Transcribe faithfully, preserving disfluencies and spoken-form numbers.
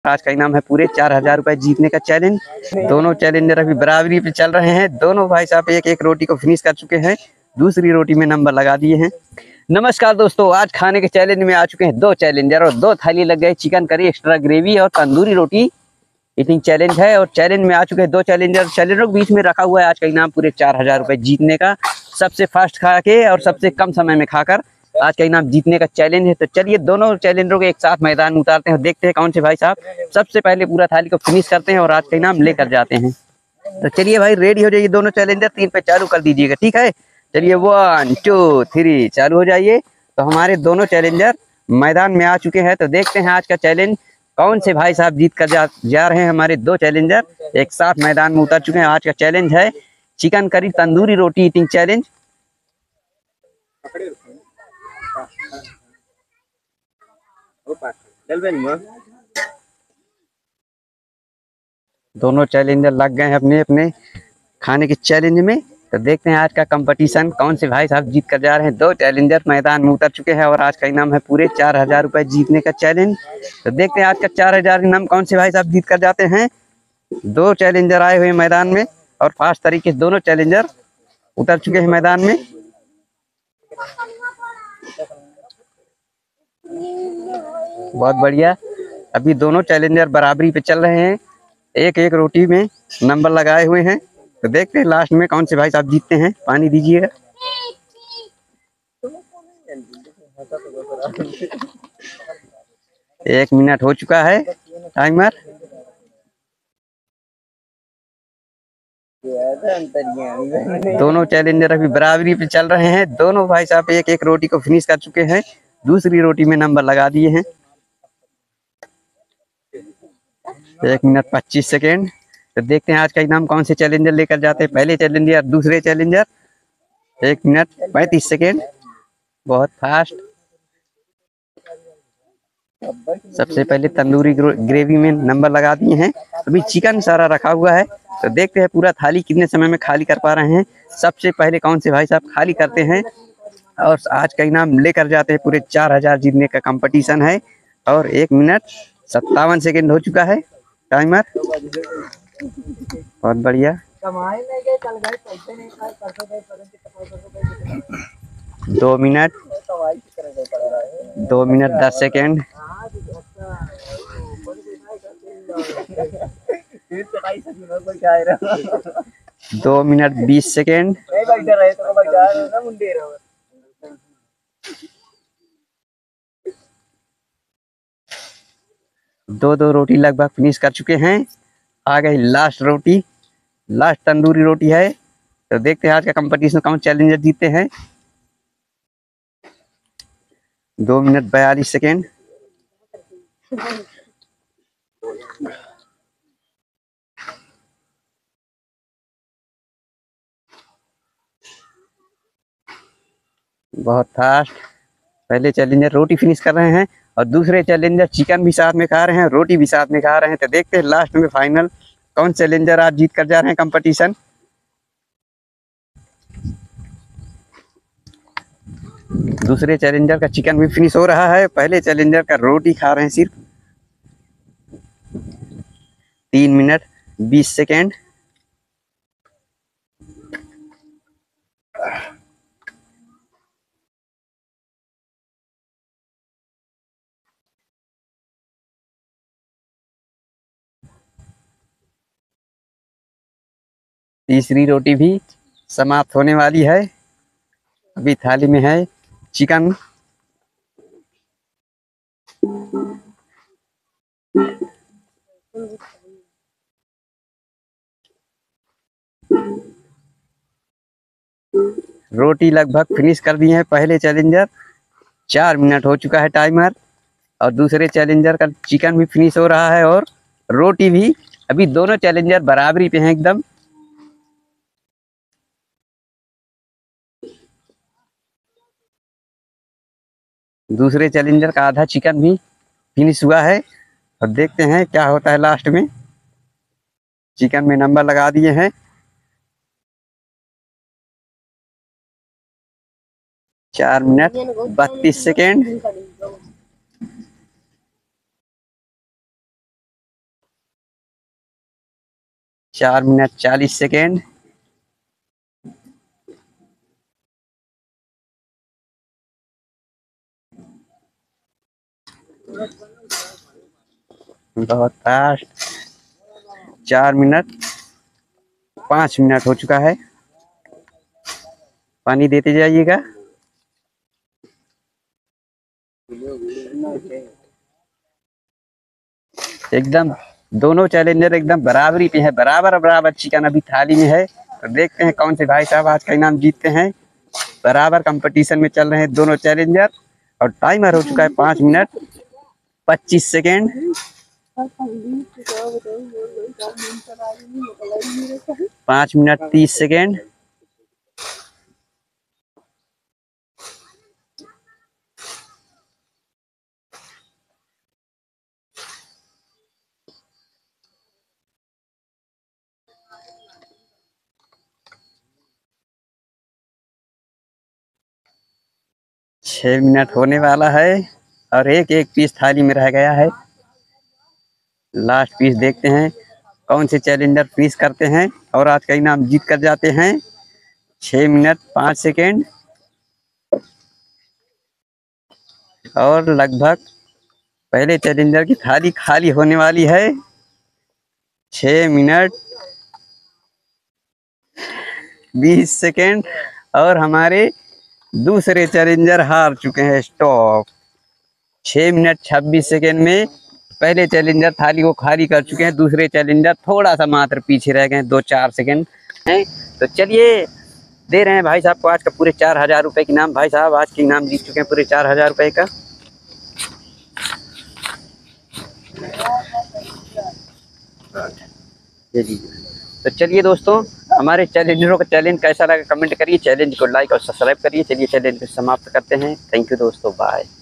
आज का इनाम है पूरे चार हजार रुपए जीतने का चैलेंज। दोनों चैलेंजर अभी बराबरी पे चल रहे हैं। दोनों भाई साहब एक एक रोटी को फिनिश कर चुके हैं, दूसरी रोटी में नंबर लगा दिए हैं। नमस्कार दोस्तों, आज खाने के चैलेंज में आ चुके हैं दो चैलेंजर और दो थाली लग गए चिकन करी एक्स्ट्रा ग्रेवी और तंदूरी रोटी ईटिंग चैलेंज है। और चैलेंज में आ चुके हैं दो चैलेंजर। चैलेंजरों के बीच में रखा हुआ है आज का इनाम पूरे चार हजार रुपए जीतने का। सबसे फास्ट खा के और सबसे कम समय में खाकर आज का इनाम जीतने का चैलेंज है। तो चलिए दोनों चैलेंजरों को एक साथ मैदान में उतारते हैं और देखते हैं कौन से भाई साहब सबसे पहले पूरा थाली को फिनिश करते हैं और आज का इनाम लेकर जाते हैं। तो चलिए भाई, रेडी हो जाइए दोनों चैलेंजर, तीन पे चालू कर दीजिएगा, ठीक है। चलिए वन टू थ्री चालू हो जाइए। तो हमारे दोनों चैलेंजर मैदान में आ चुके हैं। तो देखते हैं आज का चैलेंज कौन से भाई साहब जीत कर जा, जा रहे हैं। हमारे दो चैलेंजर एक साथ मैदान में उतर चुके हैं। आज का चैलेंज है chicken curry tandoori roti eating challenge. दोनों चैलेंजर लग गए हैं अपने अपने खाने के चैलेंज में। तो देखते हैं आज का कंपटीशन कौन से भाई साहब जीत कर जा रहे हैं। दो चैलेंजर मैदान में उतर चुके हैं और आज का इनाम है पूरे चार हजार रुपए जीतने का चैलेंज। तो देखते हैं आज का चार हजार इनाम कौन से भाई साहब जीत कर जाते हैं। दो चैलेंजर आए हुए मैदान में और फास्ट तरीके से दोनों चैलेंजर उतर चुके हैं मैदान में। बहुत बढ़िया, अभी दोनों चैलेंजर बराबरी पे चल रहे हैं, एक एक रोटी में नंबर लगाए हुए हैं। तो देखते हैं लास्ट में कौन से भाई साहब जीतते हैं। पानी दीजिएगा। एक मिनट हो चुका है टाइमर। दोनों चैलेंजर अभी बराबरी पे चल रहे हैं। दोनों भाई साहब एक एक रोटी को फिनिश कर चुके हैं, दूसरी रोटी में नंबर लगा दिए हैं। एक मिनट पच्चीस सेकेंड। तो देखते हैं आज का इनाम कौन से चैलेंजर लेकर जाते हैं। पहले चैलेंजर या दूसरे चैलेंजर। एक मिनट पैंतीस सेकेंड, बहुत फास्ट। सबसे पहले तंदूरी ग्रेवी में नंबर लगा दिए हैं। अभी चिकन सारा रखा हुआ है। तो देखते हैं पूरा थाली कितने समय में खाली कर पा रहे हैं। सबसे पहले कौन से भाई साहब खाली करते हैं और आज का इनाम लेकर जाते हैं। पूरे चार हजार जीतने का कंपटीशन है और एक मिनट सत्तावन सेकेंड हो चुका है टाइमर। बहुत बढ़िया। दो मिनट दो मिनट दस सेकेंड। दो मिनट बीस सेकेंड। दो दो रोटी लगभग फिनिश कर चुके हैं। आ गई लास्ट रोटी, लास्ट तंदूरी रोटी है। तो देखते हैं आज का कंपटीशन कौन चैलेंजर जीतते हैं। दो मिनट बयालीस सेकेंड। बहुत फास्ट। पहले चैलेंजर रोटी फिनिश कर रहे हैं और दूसरे चैलेंजर चिकन भी साथ में खा रहे हैं, रोटी भी साथ में खा रहे हैं। तो देखते हैं लास्ट में फाइनल कौन चैलेंजर आज जीत कर जा रहे हैं कंपटीशन। दूसरे चैलेंजर का चिकन भी फिनिश हो रहा है, पहले चैलेंजर का रोटी खा रहे हैं सिर्फ। तीन मिनट बीस सेकेंड। तीसरी रोटी भी समाप्त होने वाली है। अभी थाली में है चिकन। रोटी लगभग फिनिश कर दी है पहले चैलेंजर। चार मिनट हो चुका है टाइमर और दूसरे चैलेंजर का चिकन भी फिनिश हो रहा है और रोटी भी। अभी दोनों चैलेंजर बराबरी पे हैं एकदम। दूसरे चैलेंजर का आधा चिकन भी फिनिश हुआ है और देखते हैं क्या होता है लास्ट में। चिकन में नंबर लगा दिए हैं। चार मिनट बत्तीस सेकेंड। चार मिनट चालीस सेकेंड। बहुत फास्ट। चार मिनट पाँच मिनट हो चुका है। पानी देते जाइएगा। एकदम दोनों चैलेंजर एकदम बराबरी पे है, बराबर बराबर चिकन अभी थाली में है। तो देखते हैं कौन से भाई साहब आज का इनाम जीतते हैं। बराबर कंपटीशन में चल रहे हैं दोनों चैलेंजर और टाइमर हो चुका है पाँच मिनट पच्चीस सेकेंड। पाँच मिनट तीस सेकेंड। छह मिनट होने वाला है और एक एक पीस थाली में रह गया है। लास्ट पीस देखते हैं कौन से चैलेंजर पीस करते हैं और आज का इनाम जीत कर जाते हैं। छह मिनट पाँच सेकेंड और लगभग पहले चैलेंजर की थाली खाली होने वाली है। छह मिनट बीस सेकेंड और हमारे दूसरे चैलेंजर हार चुके हैं। स्टॉप। छह मिनट छब्बीस सेकेंड में पहले चैलेंजर थाली को खाली कर चुके हैं, दूसरे चैलेंजर थोड़ा सा मात्र पीछे रह गए, दो चार सेकेंड हैं। तो चलिए दे रहे हैं भाई साहब को आज का पूरे चार हजार रुपये के इनाम। भाई साहब आज के इनाम जीत चुके हैं पूरे चार हजार रुपये का। तो चलिए दोस्तों हमारे चैलेंजरों का चैलेंज कैसा लगा कमेंट करिए, चैलेंज को लाइक और सब्सक्राइब करिए। चलिए चैलेंज को समाप्त करते हैं। थैंक यू दोस्तों, बाय।